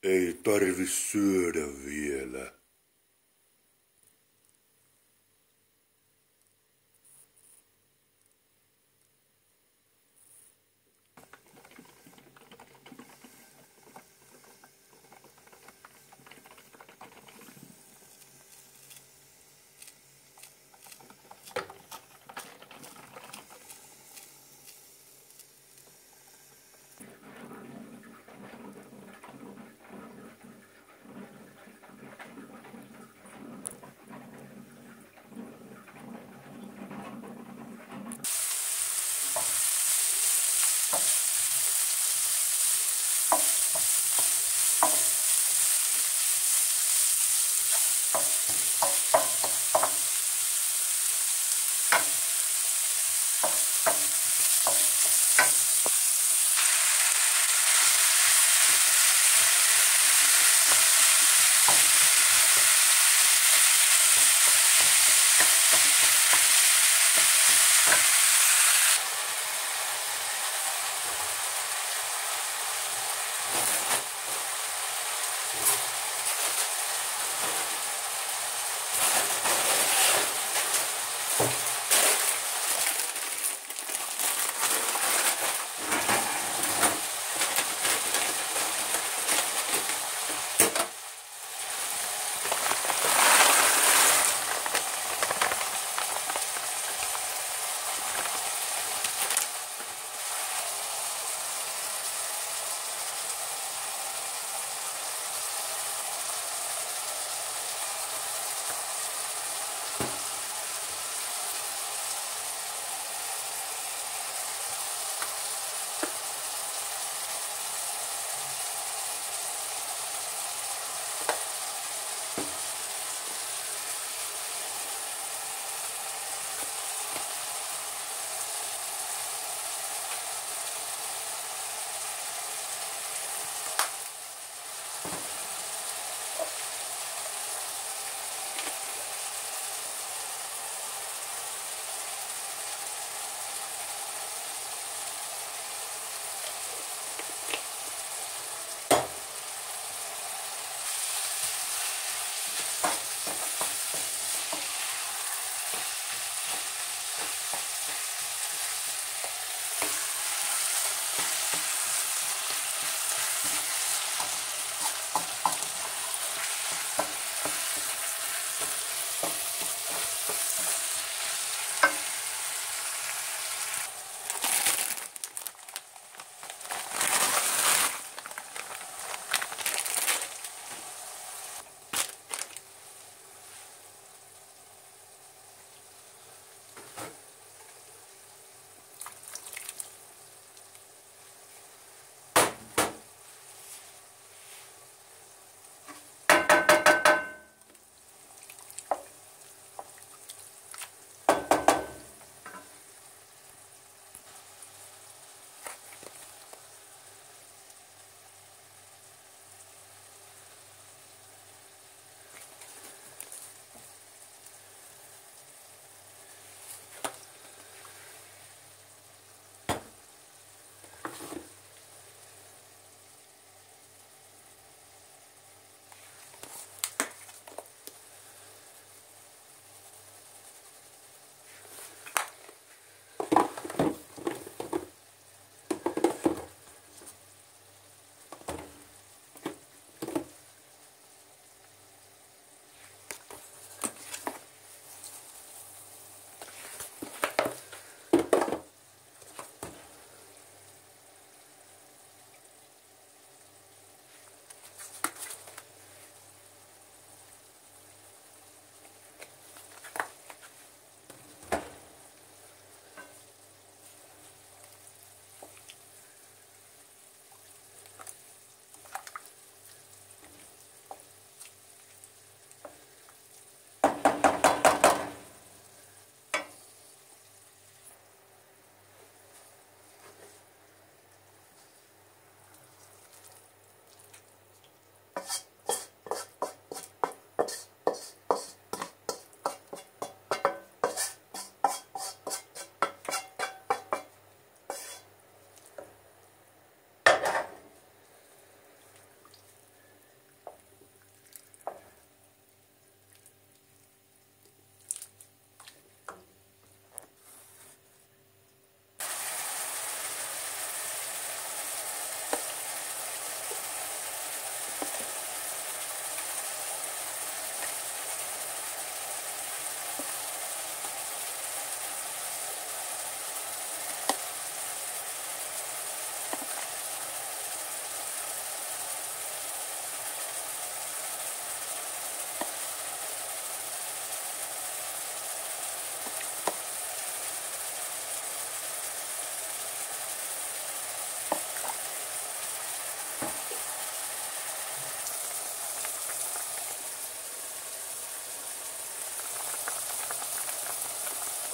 Ei tarvi syödä vielä.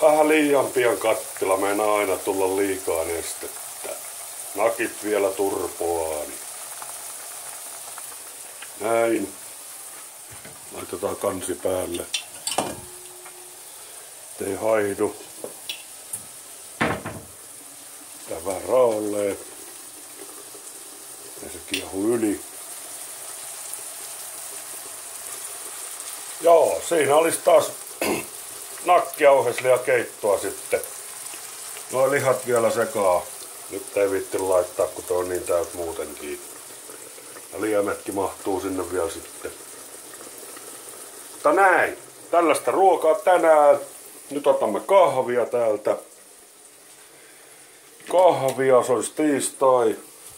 Vähän liian pian kattila, meinaa aina tulla liikaa nestettä. Nakit vielä turpoaan. Näin. Laitetaan kansi päälle. Ei haidu. Tää vähän raallee. Ei se kiehu yli. Joo, siinä olisi taas nakkiauheslia keittoa sitten. Noin lihat vielä sekaa. Nyt ei viitti laittaa, kun tuo on niin täyt muutenkin. Ja liemetkin mahtuu sinne vielä sitten. Mutta näin. Tällaista ruokaa tänään. Nyt otamme kahvia täältä. Kahvia, se olisi tiistai.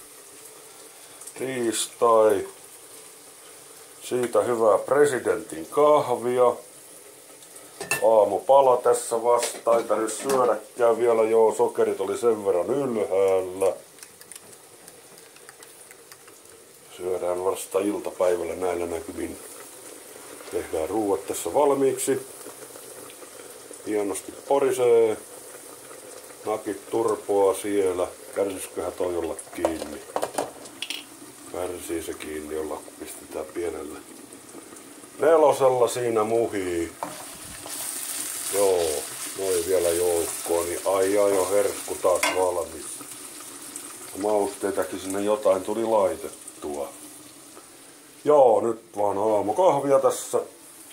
Siitä hyvää presidentin kahvia. Aamupala tässä vasta. Ei tarvitse syödäkään vielä. Joo, sokerit oli sen verran ylhäällä. Syödään vasta iltapäivällä näillä näkymin. Tehdään ruuat tässä valmiiksi. Hienosti porisee. Nakit turpoa siellä. Kärsisköhän toi olla kiinni? Kärsii se kiinni, jolla pistetään pienellä 4 siinä muhii. Joo, noin vielä joukkoon, niin ai jo herkku taas valmis. Mausteitakin sinne jotain tuli laitettua. Joo, nyt vaan aamukahvia tässä.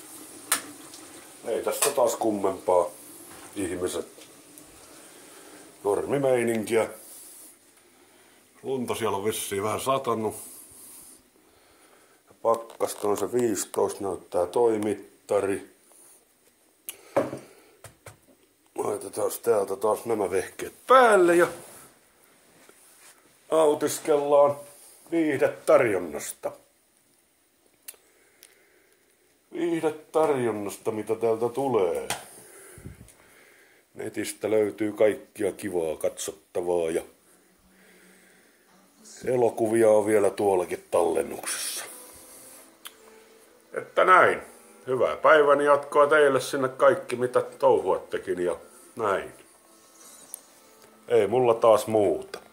Ei tässä taas kummempaa, ihmiset. Normimeininkiä. Lunta siellä on vissiin vähän satanut. Pakkasta on se 15, näyttää toi mittari. Laitetaan täältä taas nämä vehkeet päälle ja autiskellaan viihdetarjonnasta. Viihdetarjonnasta, mitä täältä tulee. Netistä löytyy kaikkia kivaa katsottavaa ja elokuvia on vielä tuollakin tallennuksessa. Että näin. Hyvää päivän jatkoa teille sinne kaikki mitä touhuattekin ja näin. Ei mulla taas muuta.